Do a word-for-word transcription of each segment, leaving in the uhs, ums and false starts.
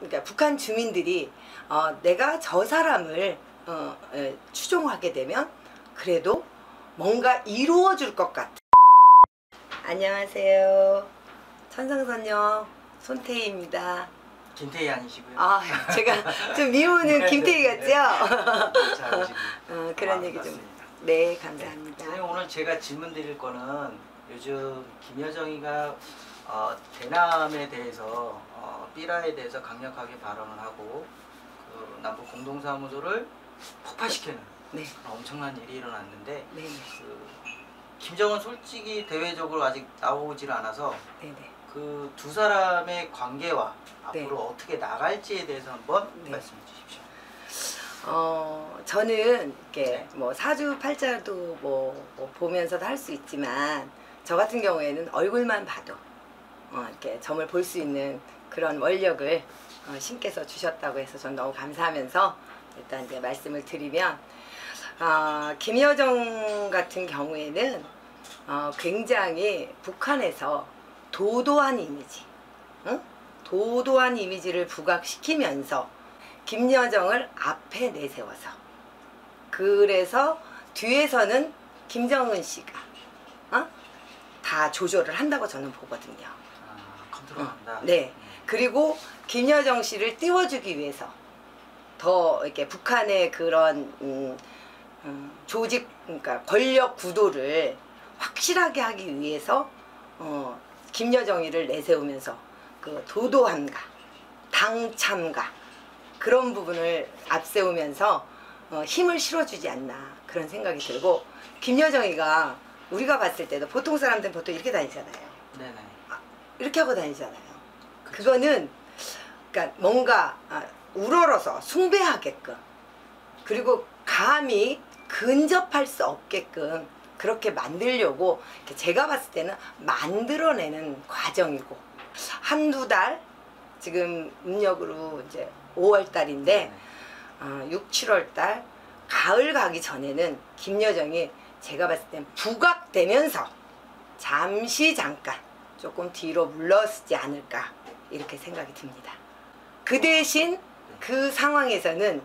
그러니까 북한 주민들이 어, 내가 저 사람을 어, 에, 추종하게 되면 그래도 뭔가 이루어줄 것 같아. 안녕하세요. 천상선녀 손태희입니다. 김태희 아니시고요? 아, 제가 좀 미우는 김태희 같죠? 잘하시고. 어, 그런 아, 얘기 좀. 맞습니다. 네, 감사합니다. 선생님, 오늘 제가 질문 드릴 거는 요즘 김여정이가 어, 대남에 대해서 어, 삐라에 대해서 강력하게 발언을 하고 그 남북 공동사무소를 폭파시키는 네. 엄청난 일이 일어났는데 네네. 그 김정은 솔직히 대외적으로 아직 나오질 않아서 네네. 그 두 사람의 관계와 네. 앞으로 어떻게 나갈지에 대해서 한번 네. 말씀해 주십시오. 어, 저는 이렇게 네. 뭐 사주팔자도 뭐, 뭐 보면서도 할 수 있지만 저 같은 경우에는 얼굴만 봐도 어, 이렇게 점을 볼 수 있는 그런 원력을 어, 신께서 주셨다고 해서 전 너무 감사하면서 일단 이제 말씀을 드리면 어, 김여정 같은 경우에는 어, 굉장히 북한에서 도도한 이미지, 응? 도도한 이미지를 부각시키면서 김여정을 앞에 내세워서 그래서 뒤에서는 김정은 씨가 어? 다 조절을 한다고 저는 보거든요. 아, 컨트롤한다. 어, 네. 그리고 김여정 씨를 띄워주기 위해서 더 이렇게 북한의 그런 음, 음, 조직, 그러니까 권력 구도를 확실하게 하기 위해서 어, 김여정이를 내세우면서 그 도도함과 당참과 그런 부분을 앞세우면서 어, 힘을 실어주지 않나 그런 생각이 들고, 김여정이가 우리가 봤을 때도 보통 사람들은 보통 이렇게 다니잖아요. 네네. 아, 이렇게 하고 다니잖아요. 그쵸. 그거는 그러니까 뭔가 아, 우러러서 숭배하게끔, 그리고 감히 근접할 수 없게끔 그렇게 만들려고 제가 봤을 때는 만들어내는 과정이고, 한두 달 지금 음력으로 이제 오월 달인데 어, 육, 칠월 달 가을 가기 전에는 김여정이 제가 봤을 땐 부각되면서 잠시 잠깐 조금 뒤로 물러서지 않을까 이렇게 생각이 듭니다. 그 대신 그 상황에서는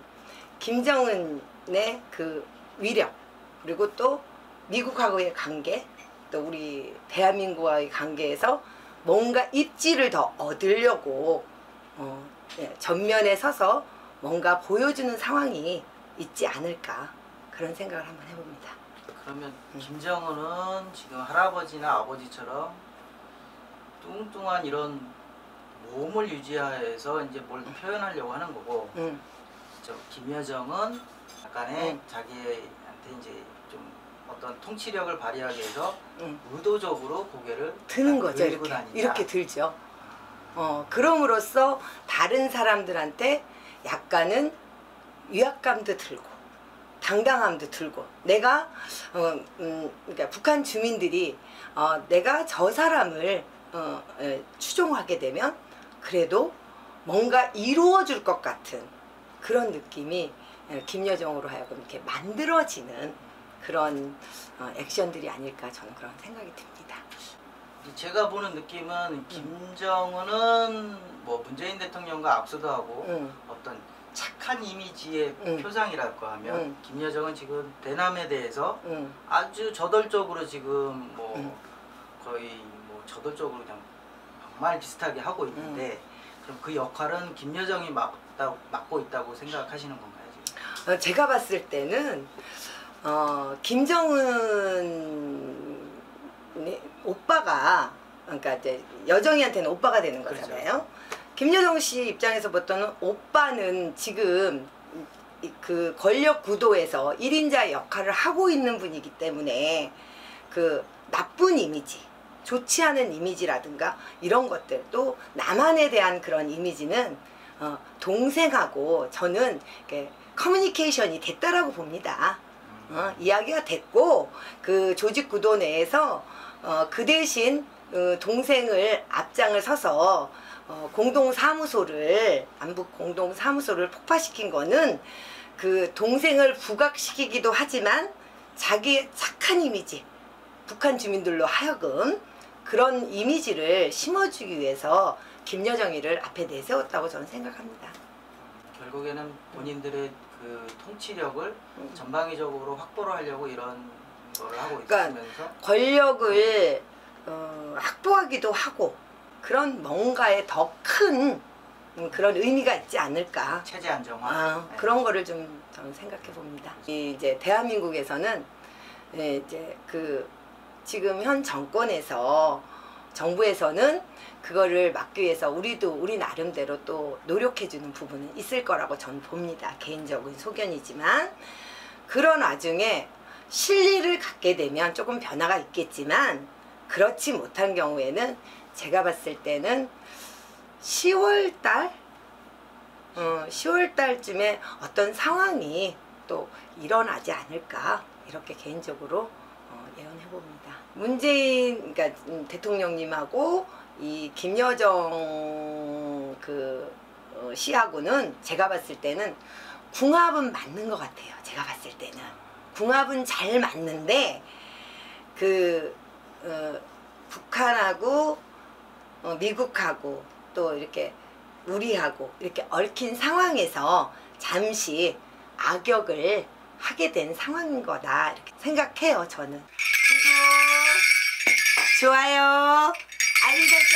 김정은의 그 위력, 그리고 또 미국하고의 관계, 또 우리 대한민국과의 관계에서 뭔가 입지를 더 얻으려고 어, 네, 전면에 서서 뭔가 보여주는 상황이 있지 않을까 그런 생각을 한번 해봅니다. 그러면 음. 김정은은 지금 할아버지나 아버지처럼 뚱뚱한 이런 몸을 유지해서 이제 뭘 표현하려고 하는 거고, 음. 저 김여정은 약간의 음. 자기한테 이제 좀 어떤 통치력을 발휘하기 위해서 음. 의도적으로 고개를 드는 거죠. 들고 이렇게 다닌다. 이렇게 들죠. 어, 그럼으로써 다른 사람들한테 약간은 위압감도 들고 당당함도 들고, 내가 어, 음, 그러니까 북한 주민들이 어, 내가 저 사람을 어, 에, 추종하게 되면 그래도 뭔가 이루어줄 것 같은 그런 느낌이 에, 김여정으로 하여금 이렇게 만들어지는 그런 어, 액션들이 아닐까 저는 그런 생각이 듭니다. 제가 보는 느낌은 김정은은 뭐 문재인 대통령과 압수도 하고 음. 어떤 착한 이미지의 음. 표상이랄까 하면 음. 김여정은 지금 대남에 대해서 음. 아주 저돌적으로 지금 뭐 음. 거의 뭐 저돌적으로 그냥 정말 비슷하게 하고 있는데 음. 그럼 그 역할은 김여정이 맡다, 맡고 있다고 생각하시는 건가요 지금? 어, 제가 봤을 때는 어, 김정은 오빠가, 그러니까 이제 여정이한테는 오빠가 되는 거잖아요. 그렇죠. 김여정 씨 입장에서부터는 오빠는 지금 이- 그 권력 구도에서 일인자 역할을 하고 있는 분이기 때문에 그 나쁜 이미지, 좋지 않은 이미지라든가 이런 것들, 또 남한에 대한 그런 이미지는 어, 동생하고 저는 이렇게 커뮤니케이션이 됐다라고 봅니다. 어, 이야기가 됐고, 그 조직 구도 내에서 어, 그 대신 어, 동생을 앞장을 서서 어, 공동사무소를, 남북 공동사무소를 폭파시킨 거는 그 동생을 부각시키기도 하지만 자기의 착한 이미지, 북한 주민들로 하여금 그런 이미지를 심어주기 위해서 김여정이를 앞에 내세웠다고 저는 생각합니다. 결국에는 본인들의 그 통치력을 음. 전방위적으로 확보를 하려고 이런 걸 하고 그러니까 있으면서 권력을 어, 확보하기도 하고 그런 뭔가에 더 큰 그런 의미가 있지 않을까. 체제 안정화 아, 네. 그런 거를 좀 저는 생각해 봅니다. 이 이제 대한민국에서는 예, 이제 그 지금 현 정권에서 정부에서는 그거를 막기 위해서 우리도 우리 나름대로 또 노력해 주는 부분은 있을 거라고 저는 봅니다. 개인적인 소견이지만 그런 와중에 실리를 갖게 되면 조금 변화가 있겠지만 그렇지 못한 경우에는 제가 봤을 때는 시월 달 어, 시월 달쯤에 어떤 상황이 또 일어나지 않을까 이렇게 개인적으로 어, 예언해 봅니다. 문재인 그러니까 음, 대통령님하고 이 김여정 그 어, 씨하고는 제가 봤을 때는 궁합은 맞는 것 같아요. 제가 봤을 때는 궁합은 잘 맞는데 그 어, 북한하고 어, 미국하고 또 이렇게 우리하고 이렇게 얽힌 상황에서 잠시 악역을 하게 된 상황인 거다 이렇게 생각해요. 저는 구독, 좋아요, 알림 설정